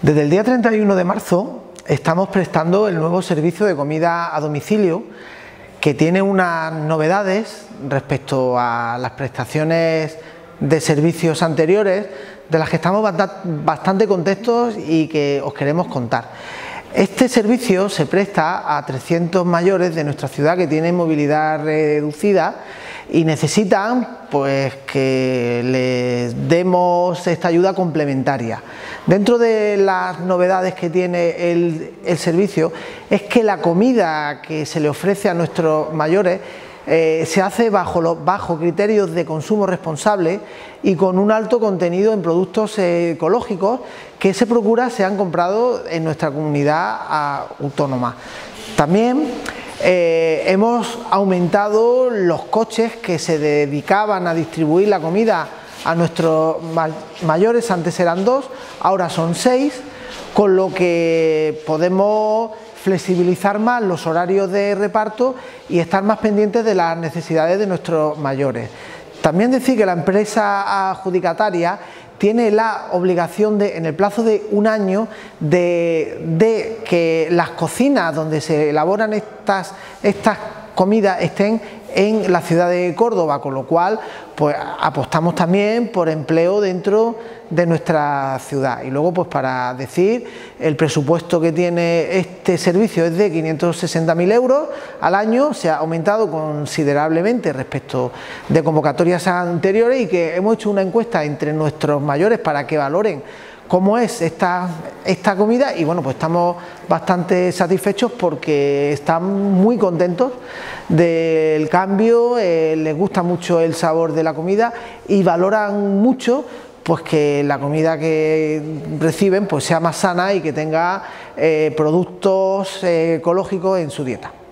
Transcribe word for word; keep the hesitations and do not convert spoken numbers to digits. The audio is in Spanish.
Desde el día treinta y uno de marzo estamos prestando el nuevo servicio de comida a domicilio, que tiene unas novedades respecto a las prestaciones de servicios anteriores, de las que estamos bastante contentos y que os queremos contar. Este servicio se presta a trescientos mayores de nuestra ciudad que tienen movilidad reducida y necesitan pues que les demos esta ayuda complementaria. Dentro de las novedades que tiene el, el servicio es que la comida que se le ofrece a nuestros mayores Eh, se hace bajo, los, bajo criterios de consumo responsable y con un alto contenido en productos eh, ecológicos que se procura sean comprados en nuestra comunidad autónoma. También eh, hemos aumentado los coches que se dedicaban a distribuir la comida a nuestros mayores. Antes eran dos, ahora son seis, con lo que podemos flexibilizar más los horarios de reparto y estar más pendientes de las necesidades de nuestros mayores. También decir que la empresa adjudicataria tiene la obligación de, en el plazo de un año, de, de que las cocinas donde se elaboran estas, estas comidas estén en la ciudad de Córdoba, con lo cual pues apostamos también por empleo dentro de nuestra ciudad. Y luego, pues para decir, el presupuesto que tiene este servicio es de quinientos sesenta mil euros al año, se ha aumentado considerablemente respecto de convocatorias anteriores, y que hemos hecho una encuesta entre nuestros mayores para que valoren cómo es esta, esta comida, y bueno, pues estamos bastante satisfechos porque están muy contentos del cambio, eh, les gusta mucho el sabor de la comida y valoran mucho pues que la comida que reciben pues sea más sana y que tenga eh, productos eh, ecológicos en su dieta.